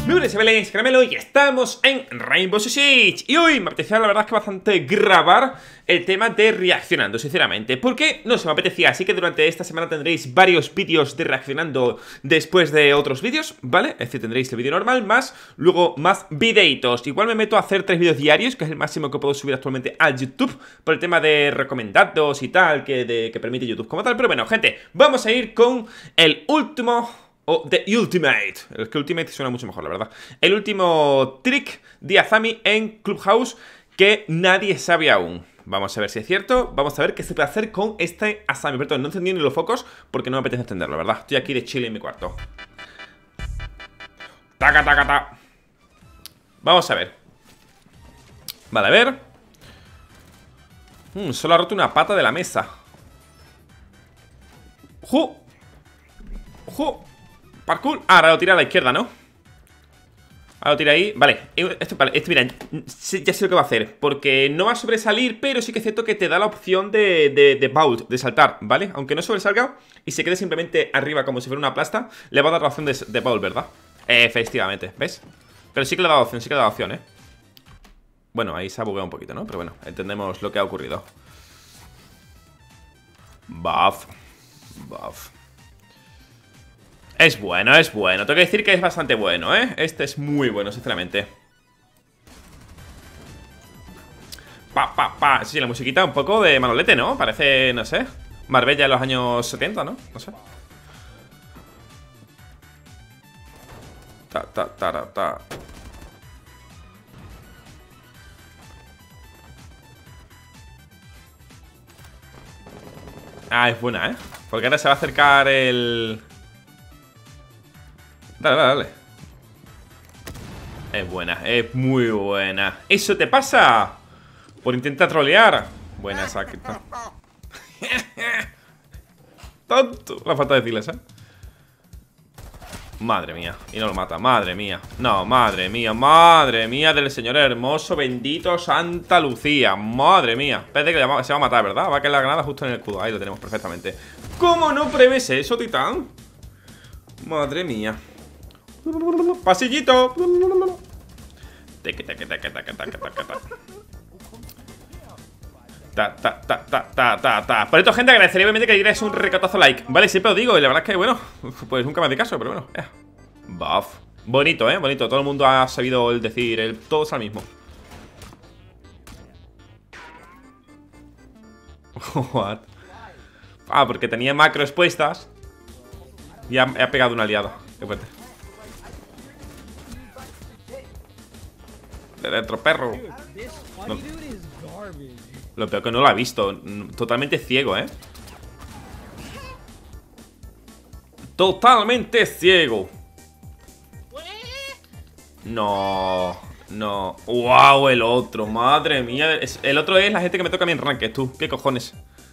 Muy buenas, chavales, Caramelo, y estamos en Rainbow Six Siege. Y hoy me apetecía, la verdad es que bastante grabar el tema de reaccionando, sinceramente, porque no se me apetecía. Así que durante esta semana tendréis varios vídeos de reaccionando después de otros vídeos, ¿vale? Es decir, tendréis el vídeo normal más, luego más videitos. Igual me meto a hacer 3 vídeos diarios, que es el máximo que puedo subir actualmente a YouTube, por el tema de recomendados y tal, que permite YouTube como tal. Pero bueno, gente, vamos a ir con el último... o The Ultimate. Es que Ultimate suena mucho mejor, la verdad. El último trick de Azami en Clubhouse que nadie sabe aún. Vamos a ver si es cierto. Vamos a ver qué se puede hacer con este Azami. Perdón, no encendí ni los focos porque no me apetece encenderlo, la verdad. Estoy aquí de chile en mi cuarto. Taca, taca, taca. Vamos a ver. Vale, a ver. Solo ha roto una pata de la mesa. ¡Ju! ¡Ju! Parkour. Ah, ahora lo tira a la izquierda, ¿no? Ahora lo tira ahí. Vale, vale, mira, ya sé lo que va a hacer. Porque no va a sobresalir, pero sí que es cierto que te da la opción de vault, de saltar, ¿vale? Aunque no sobresalga y se quede simplemente arriba como si fuera una plasta, le va a dar la opción de vault, ¿verdad? Efectivamente, ¿ves? Pero sí que le ha dado opción, sí que le ha dado opción, ¿eh? Bueno, ahí se ha bugueado un poquito, ¿no? Pero bueno, entendemos lo que ha ocurrido. Buff. Buff. Es bueno, es bueno. Tengo que decir que es bastante bueno, ¿eh? Este es muy bueno, sinceramente. Sí, la musiquita un poco de Manolete, ¿no? Parece, no sé, Marbella en los años 70, ¿no? No sé. Ta. Ah, es buena, ¿eh? Porque ahora se va a acercar el... Dale. Es buena, es muy buena. ¡Eso te pasa! Por intentar trolear. Buena esa. Tonto. La falta de decirles, ¿eh? Madre mía. Y no lo mata, madre mía. No, madre mía del Señor hermoso, bendito Santa Lucía. Madre mía. Espérate que se va a matar, ¿verdad? Va a caer la granada justo en el escudo. Ahí lo tenemos perfectamente. ¿Cómo no prevés eso, titán? Madre mía. Pasillito. Por esto, gente, agradecería obviamente que le dierais un recatazo like. Vale, siempre lo digo y la verdad es que, bueno, pues nunca me hace caso, pero bueno. Buff. Bonito, bonito. Todo el mundo ha sabido decir todos al mismo. What? Ah, porque tenía macro expuestas y ha pegado un aliado. Qué fuerte. De dentro, perro. No. Lo peor que no lo ha visto. Totalmente ciego, ¿eh? Totalmente ciego. No. Wow, el otro. Madre mía. El otro es la gente que me toca a mí en ranked, tú. ¿Qué cojones?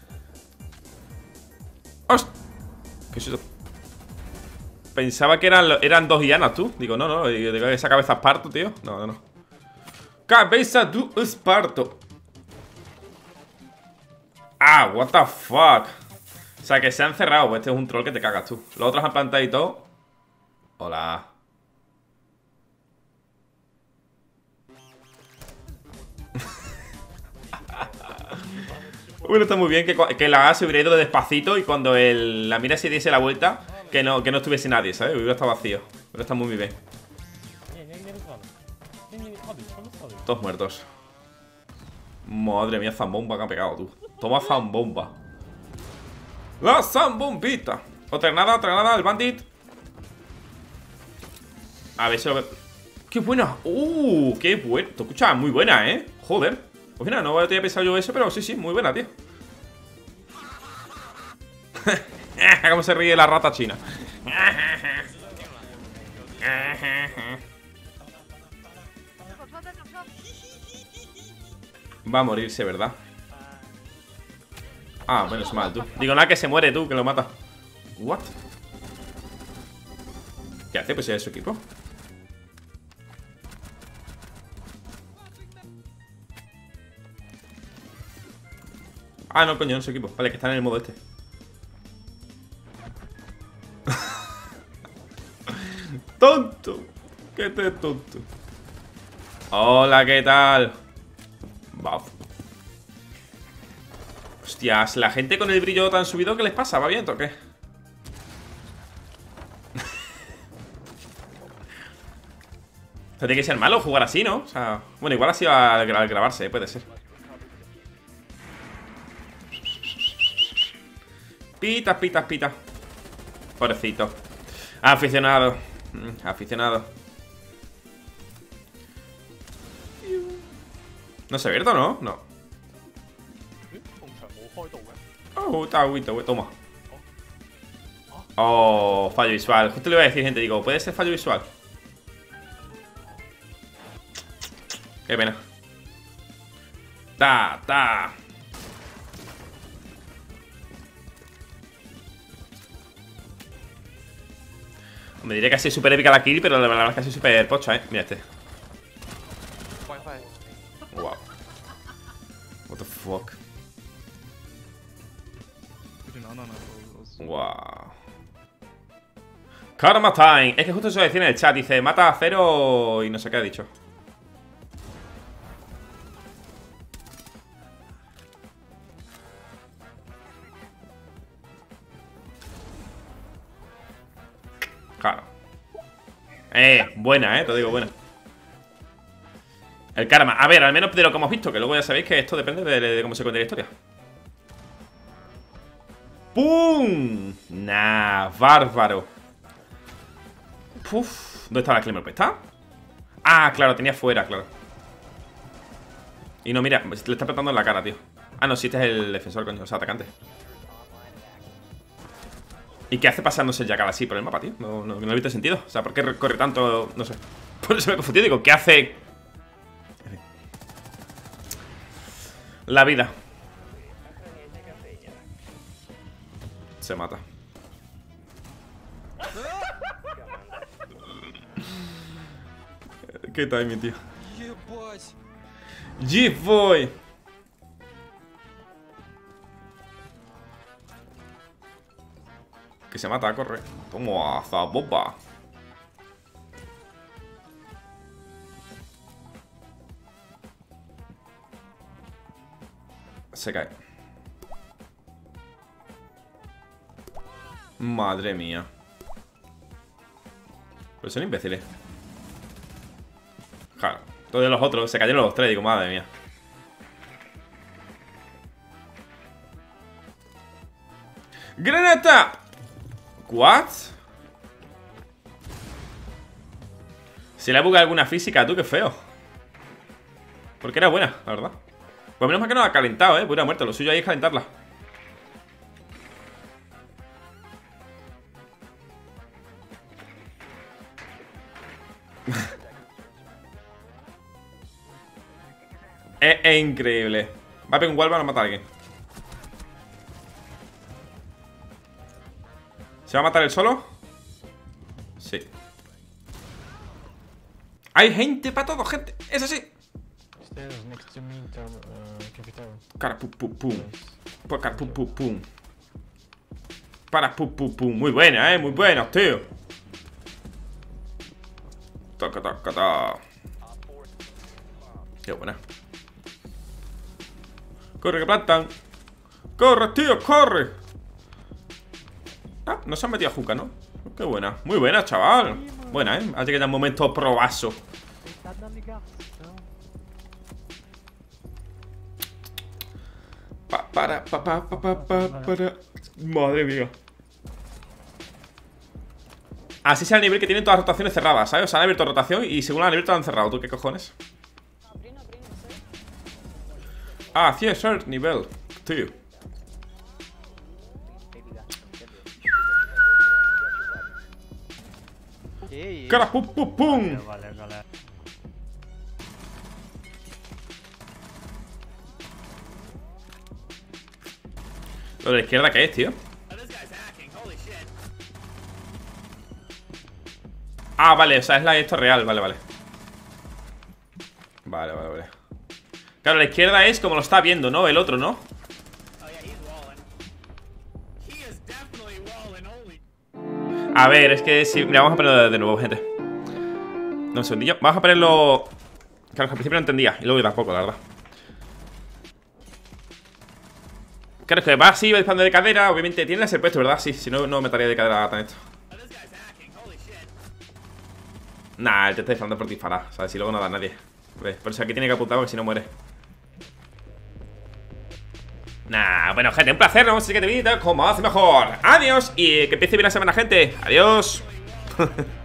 ¡Host! ¿Qué es eso? Pensaba que eran dos Ianas, tú. Digo, no. Digo, esa cabeza esparto, tío. No. Cabeza de esparto. Ah, what the fuck. O sea, que se han cerrado. Pues este es un troll que te cagas tú. Los otros han plantado y todo. Hola. Bueno, está muy bien que la A se hubiera ido despacito y cuando la mira se diese la vuelta, que no estuviese nadie, ¿sabes? Hubiera estado vacío. Pero está muy bien. Todos muertos. Madre mía, zambomba que ha pegado, tú. Toma zambomba. La zambombita. Otra granada, el bandit. A ver si lo ve. ¡Qué buena! ¡Qué buena! Te escuchas muy buena, ¿eh? Joder. Pues mira, no había pensado yo eso, pero sí, muy buena, tío. Cómo se ríe la rata china. Va a morirse, ¿verdad? Ah, menos mal, tú. Digo, nada, que se muere, tú, que lo mata. What? ¿Qué hace? Pues ya es su equipo. Ah, no, coño, no es su equipo. Vale, que están en el modo este. ¡Tonto! ¿Qué te tonto? Hola, ¿qué tal? Baf. Hostias, la gente con el brillo tan subido, ¿qué les pasa? ¿Va bien o qué? Tiene que ser malo jugar así, ¿no? O sea, bueno, igual ha sido al grabarse, puede ser. Pita, pita, pita. Pobrecito. Aficionado. Aficionado. No se ha abierto, ¿no? No. Oh, está agüita, güey. Toma. Oh, fallo visual. Justo le iba a decir, gente, digo, ¿puede ser fallo visual? Qué pena. Ta. Me diría que ha sido súper épica la kill, pero la verdad es que ha sido súper pocha, Mira este. Wow. What the fuck. Wow. Karma time. Es que justo eso decía en el chat. Dice, mata a Cero y no sé qué ha dicho. Claro. Buena, te digo, buena. El karma. A ver, al menos de lo que hemos visto, que luego ya sabéis que esto depende de cómo se cuente la historia. ¡Pum! Nah, bárbaro. Puf. ¿Dónde está la Claymore? ¿Está? Ah, claro, tenía fuera, claro. Y no, mira, le está apretando en la cara, tío. Ah, no, sí, este es el defensor, coño, o sea, atacante. ¿Y qué hace pasándose el Jackal así por el mapa, tío? No he visto sentido. O sea, ¿por qué corre tanto? No sé. Por eso me he confundido. Digo, ¿qué hace? La vida. Se mata. ¿Qué timing, tío? G-Boy. Que se mata, corre. Toma, zaboba. Se cae. Madre mía. Pero son imbéciles. Claro. Todos los otros, se cayeron los tres. Digo, madre mía. ¡Granata! ¿What? Se le ha bugado alguna física, tú, qué feo. Porque era buena, la verdad. Pues menos mal que no la ha calentado, pues hubiera muerto. Lo suyo ahí es calentarla. Es increíble. Va a pegar un wall, van a matar a alguien. ¿Se va a matar él solo? Sí. Hay gente para todo, gente. Eso sí. Cara, pum, pum, pum. Cara, pum, pum, pum. Para, pum, pum, pum. Muy buena, muy buena, tío. Toca, toca, toca. Qué buena. Corre, que plantan. Corre, tío, corre. Ah, no se han metido a juca, ¿no? Qué buena. Muy buena, chaval. Buena, Ha llegado el momento probazo. Para. Madre mía. Así sea el nivel que tienen todas las rotaciones cerradas, ¿sabes? O sea, han abierto rotación y según la han abierto la han cerrado. ¿Tú qué cojones? Ah, sí, es el nivel, tío. Cara, pum, pum, pum. Vale. Lo de la izquierda, ¿qué es, tío? Ah, vale, o sea, es esto real, vale. Vale. Claro, la izquierda es como lo está viendo, ¿no? El otro, ¿no? A ver, es que sí. Mira, vamos a ponerlo de nuevo, gente. No, un segundillo. Vamos a ponerlo. Claro, que al principio no entendía. Y luego tampoco, la verdad. Claro, es que va así, va disparando de cadera. Obviamente tiene láser puesto, ¿verdad? Sí, si no, no me mataría de cadera tan esto. Nah, él te está disparando por disparar. O sea, si luego no da a nadie. ¿Ves? Por eso aquí tiene que apuntar porque si no muere. Nah, bueno, gente, un placer. Nos vemos en el siguiente vídeo. Como hace mejor. Adiós. Y que empiece bien la semana, gente. Adiós.